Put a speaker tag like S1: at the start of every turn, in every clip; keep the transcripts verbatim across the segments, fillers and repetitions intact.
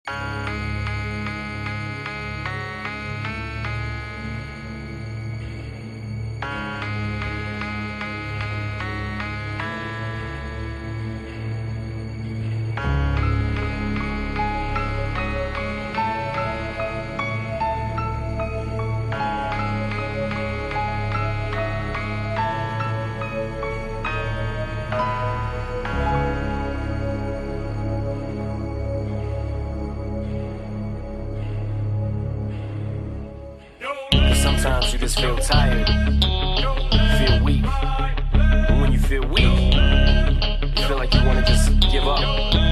S1: Sometimes you just feel tired, feel weak, and when you feel weak, you feel like you want to just give up.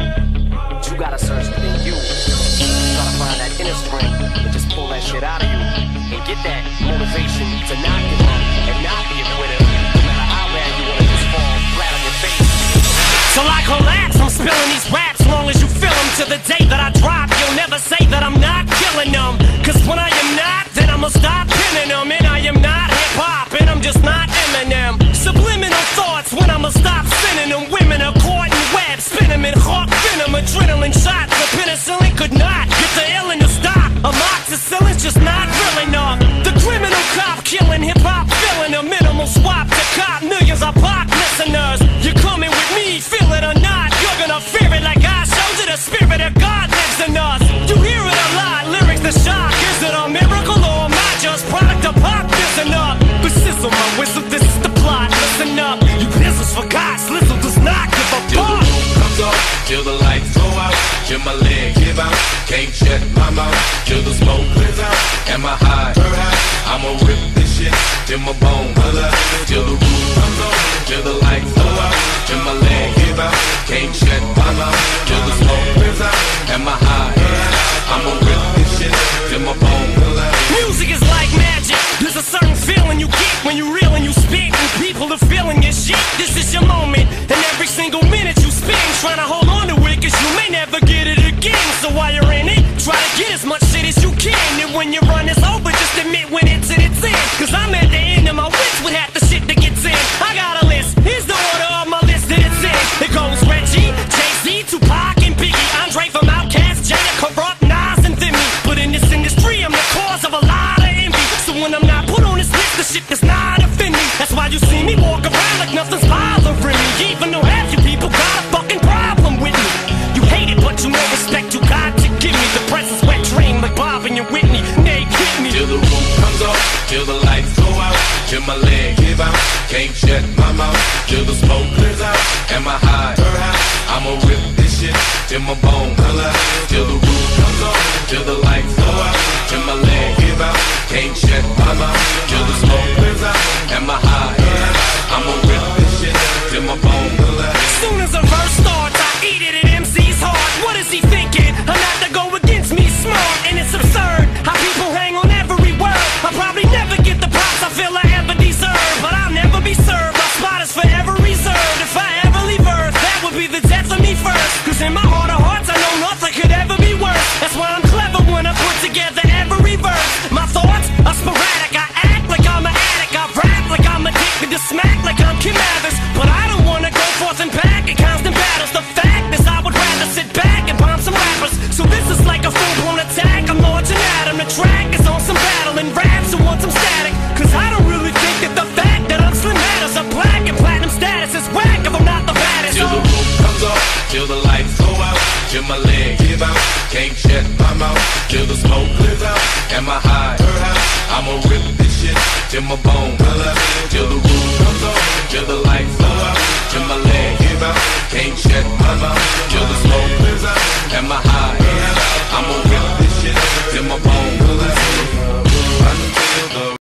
S1: But you gotta search within you, try to find that inner strength and just pull that shit out of you and get that motivation to not give up and not be a quitter, no matter how bad you want to just fall flat on your face.
S2: So I collapse, I'm spilling these raps long as you feel them. To the day that I drop, you'll never say that I'm not killing them, cause when I am not, then I'ma stop pinning them. And I am not hip-hop, and I'm just not Eminem. Subliminal thoughts when I'ma stop sending them. Women are caught in webs, spin them in hawk venom. Adrenaline shots, the penicillin could not get the illin' to stop. Amoxicillin's just not real enough. The criminal cop killing hip-hop, filling a minimal swap to cop millions of pop listeners. You're coming with me, feel it or not, you're gonna fear it like I showed you. The spirit of God lives in us. You hear it a lot, lyrics the shock. Is it a miracle or am I just product of pop? Listen up, but sizzle my whistle, this is the plot. Listen up, you business for God, Slizzle does not give a
S3: Till
S2: fuck.
S3: the roof comes off, till the lights go out, till my leg give out, can't shut my mouth, till the smoke clears out, and my high, I'ma rip this shit, till my bone holler, till the roof comes off, till the lights go out, till my leg give out, can't shut my mouth, till the smoke clears out, and my high, I'ma rip this shit, till my bone holler.
S2: Music is like magic, there's a certain feeling you get when you reel and you spit, and people are feeling your shit. This is your moment, and every single minute you spend trying to hold on to it, cause you may never get it again. So while you're in it, try to get as much shit as you can, and when your run is over, just admit when it's in its end, cause I'm at the end of my wits with half the shit that gets in. I got a list, here's the order of my list that it's in. It goes Reggie, Jay-Z, Tupac, and Biggie, Andre from Outkast, Jada, Corrupt, Nas, and Thimmy. But in this industry, I'm the cause of a lot of envy, so when I'm not put on this list, the shit does not offend me. That's why you see me walk around like nothing's bothering me, even though half you people got a fucking problem with me. You hate it, but you know respect you got to give me. The presence wet dream like Bob and your Whitney, they hit me.
S3: Till the roof comes off, till the lights go out, till my leg give out, can't shut my mouth, till the smoke clears out, and my high, I'ma rip this shit, till my bone holler, till the roof comes off, till the lights go out, till my leg give out, can't shut my mouth, till the smoke clears out, and my high, I'ma rip this shit, till my bone holler.
S2: Soon as a verse starts, I eat it at M C's heart. What is he thinking? I'm not to go against me, smart, and it's absurd how people hang on every word. I'll probably never get the props I feel I ever deserve, but I'll never be served. My spot is forever reserved. If I ever leave Earth, that would be the death of me first, cause in my heart of hearts I know nothing could ever be worse. That's why I'm clever when I put together every verse. My thoughts are sporadic, I act like I'm an addict, I rap like I'm addicted to smack like I'm Kim Mathers. But I don't wanna go forth and back in constant battles. The fact is I would rather sit back and bomb some rappers. So this is like a full-blown attack, I'm launching at 'em. The track is on some battle and raps who want some static, cause I don't really think that the fact that I'm Slim matters. A black and platinum status is whack if I'm not the baddest.
S3: Till the roof comes off, till the lights go out, till my leg give out, can't shut my mouth, till the smoke clears out, and my high, I'ma rip this shit, till my bone